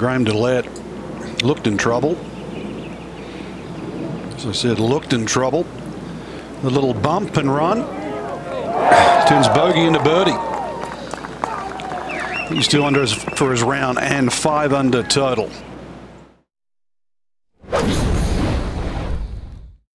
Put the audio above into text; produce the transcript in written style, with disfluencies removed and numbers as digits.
DeLaet looked in trouble. As I said, looked in trouble. A little bump and run. Turns bogey into birdie. He's 2 under for his round and 5 under total.